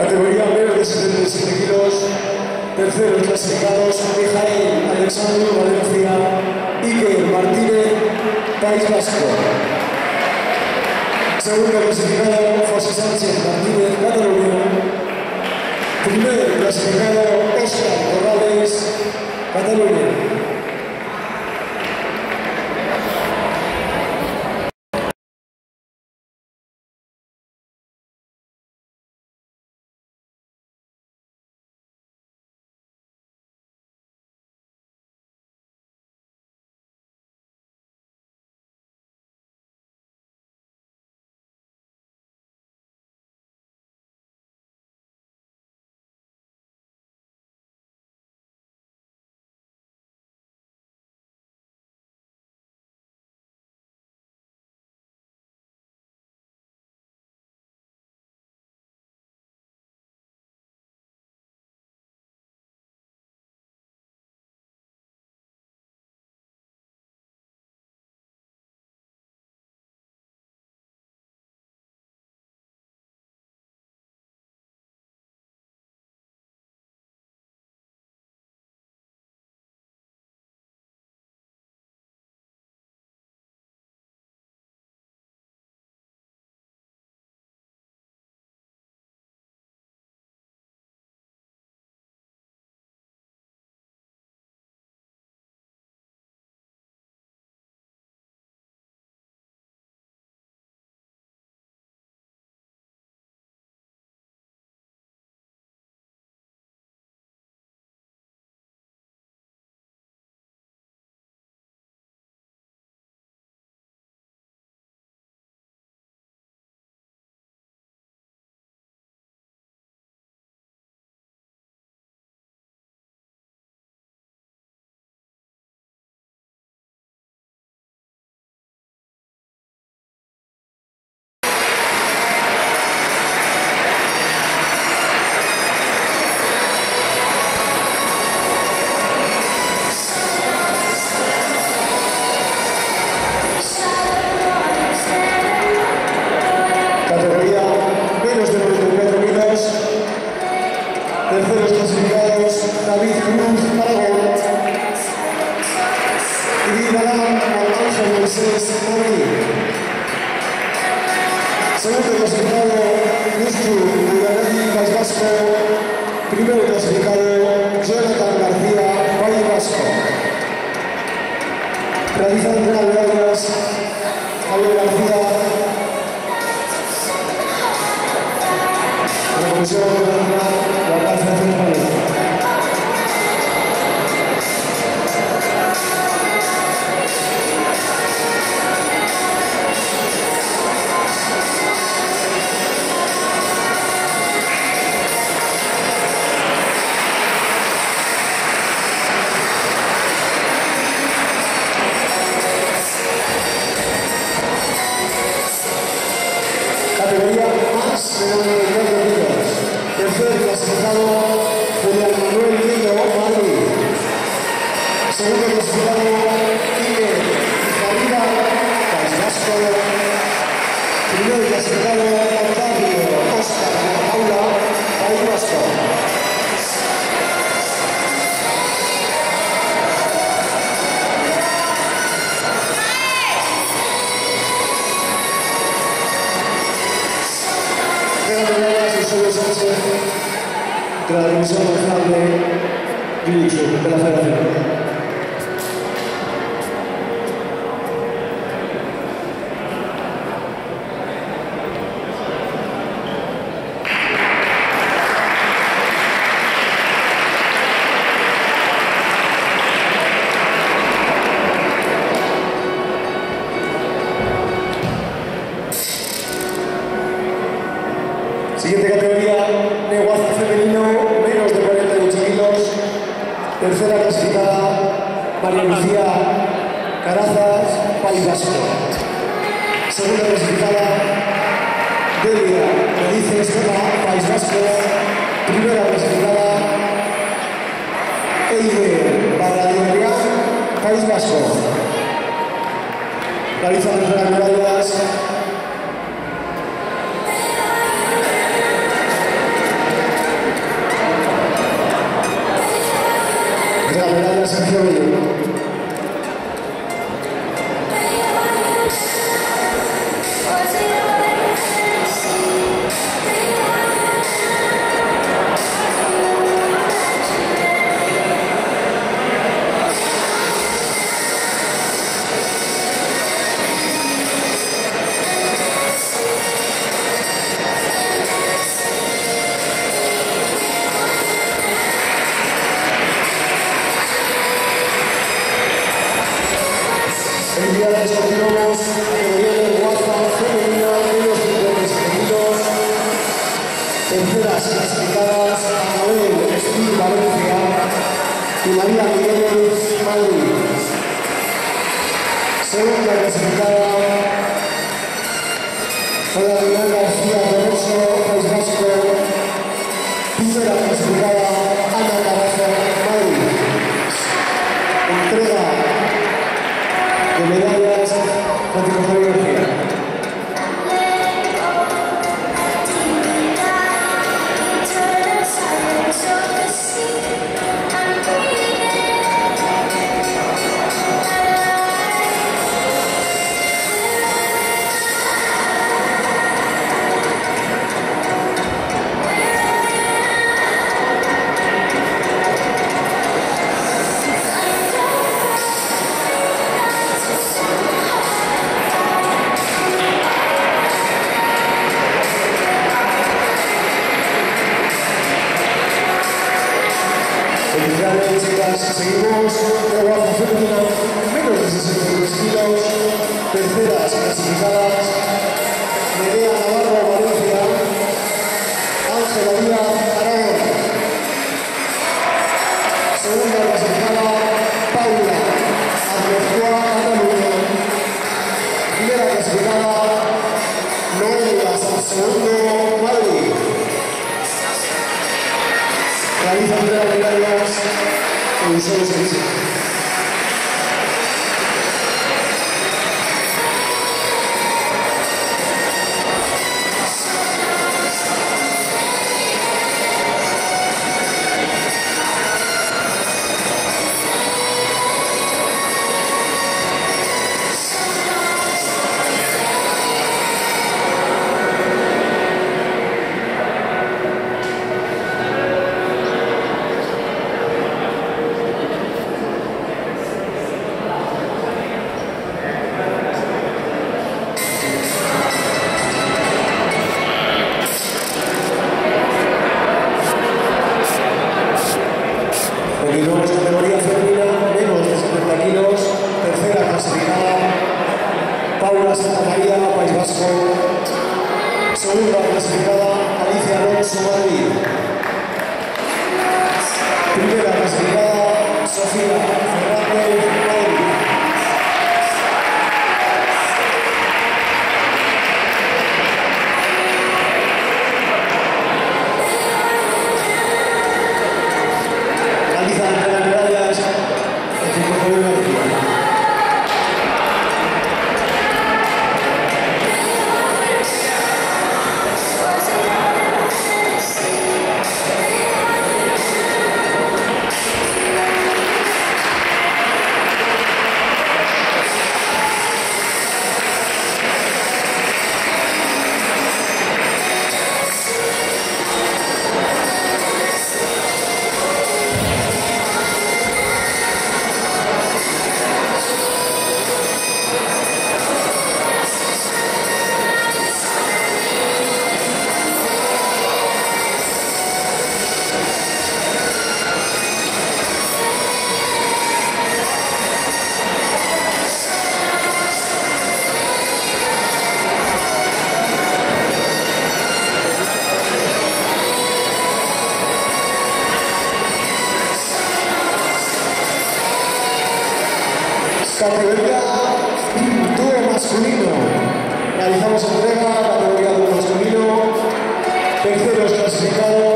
Categoría menos de 77 kilos. Terceros clasificados: Mijael Alexandru Valencia, Iker Martínez, País Vasco. Segundo clasificado: José Sánchez Martínez, Cataluña. Primer clasificado: Óscar Corrales, Cataluña. Terceros clasificados: David Cruz, Aragón. Y Galán, Ángel Moisés, Madrid. Segundo clasificado: Yustu Ugarelli, País Vasco. Primero clasificado: Jonathan García, País Vasco. Realizando las medallas: Javier García. La Comisión Nacional de la Federación Española. Categoría más de 94 kilos. Tercer clasificado: Julián Manuel Lillo, Madrid. Segundo clasificado: Iker Garriga, País Vasco. Primer clasificado: Octavio Óscar Paula, País Vasco. Sánchez, de la Comisión Nacional de Jiu-Jitsu de la Federación. Siguiente categoría: Neguaza femenino, menos de 48 kilos. Tercera clasificada: María Lucía Carazas, País Vasco. Segunda clasificada: Delia Medice Estela, País Vasco. Primera clasificada: Eide Barradirian, País Vasco. Realizan las medallas: Sergio Bello. Felicidades, continuamos. Categoría de guapa femenina de los 50 segundos. Terceras clasificadas: Anabel Espíritu Valencia y María Miguel Madrid. Segunda clasificada: Ana Miguel García Peroso, País Vasco. Primera clasificada: Ana Carazo, Madrid. Entrega de medallas Francisco Javier García. Felicidades, chicas. Seguimos de guapa femenina, menos de 62 kilos. Terceras clasificadas: Nerea Navarro, Valencia. Ángela Díaz, Aragón. Segunda clasificada: Paula Armezcua, Cataluña. Primera clasificada: Noelia Sansegundo, Madrid. Realiza primera medallas en solo servicio. Continuamos categoría femenina, menos de 70 kilos. Tercera clasificada: Paula Santamaría, País Vasco. Segunda clasificada: Alicia Alonso, Madrid. Primera clasificada: Sofía Fernández, Madrid. Realiza entre las medallas Francisco Javier García. Categoría dúo masculino. Realizamos entrega, categoría dúo masculino. Terceros clasificados: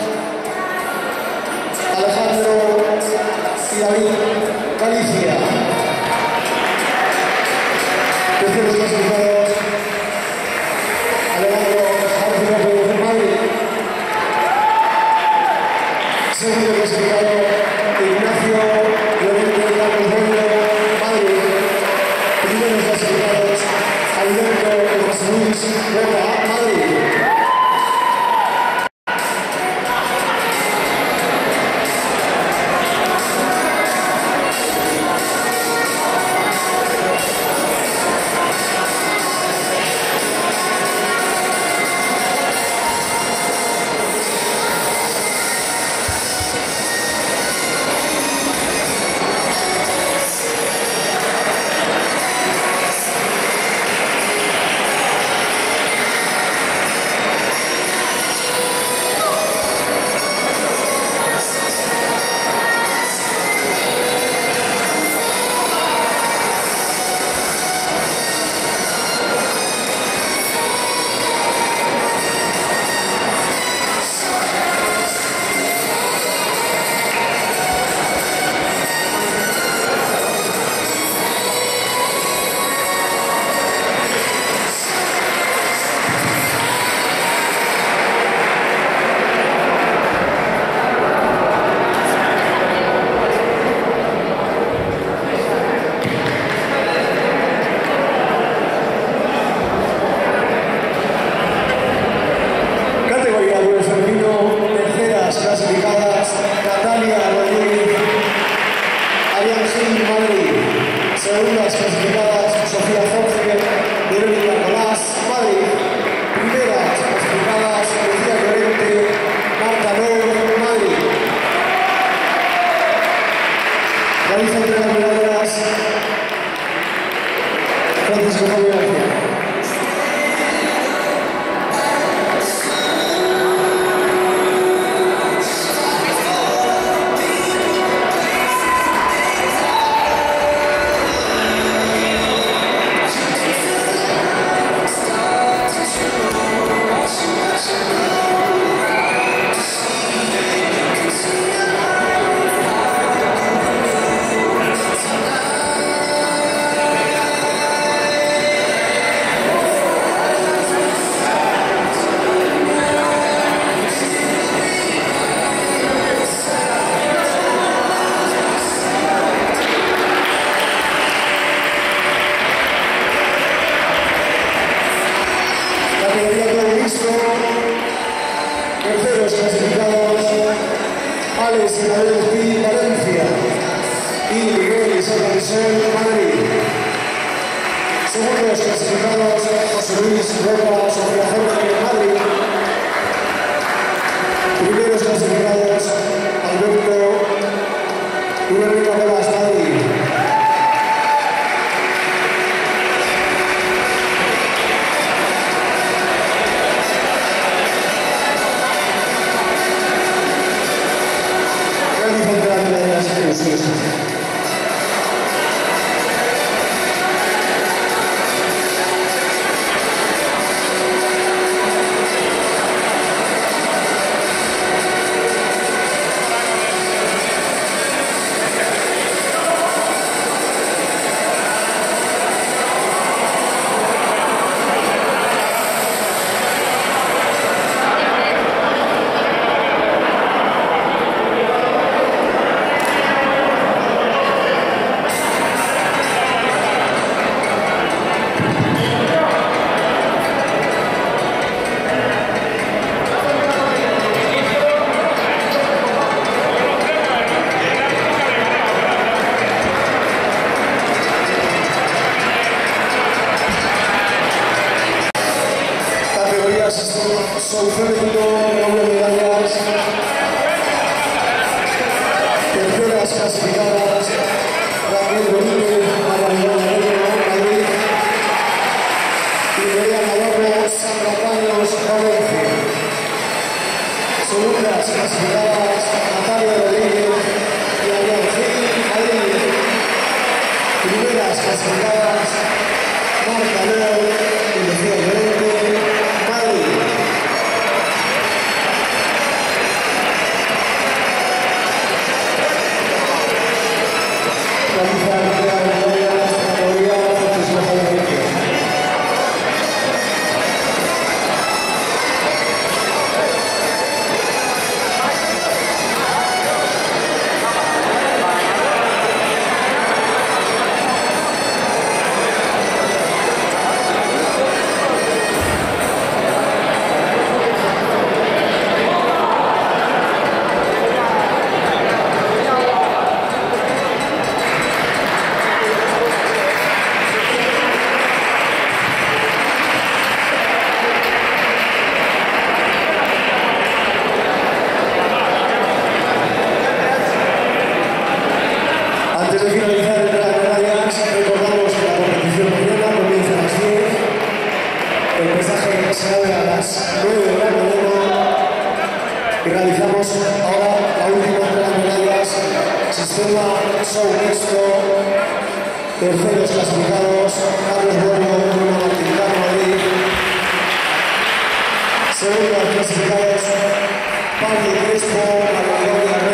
Alejandro y David Galicia. Terceros clasificados: Alejandro García de Madrid. Segundo clasificado: Ignacio Alex Isabel Valencia y Miguel Isabel Madrid. Segundos clasificados José Luis Roca, Sofía Jorge, Madrid. Primeros clasificados Alberto Verónica Velas, Madrid. Son femenino, doble medallas, terceras clasificadas, Raquel Benítez, Madrid, y María Navarro, Sandra Caños, Valencia. Segundas clasificadas, Natalia Rodríguez y Adrián Gil, Madrid. Primeras clasificadas, Marta León y Lucía Llorente, Madrid. Antes de finalizar el plan de medallas, recordamos que la competición mañana comienza a las 10. El pesaje se abre a las 9 de la mañana y realizamos ahora la última plan de medallas. Sistema show mixto. Terceros clasificados, Carlos Bueno, Bruno Martínez, Madrid. Segundos clasificados, Pablo Crespo, María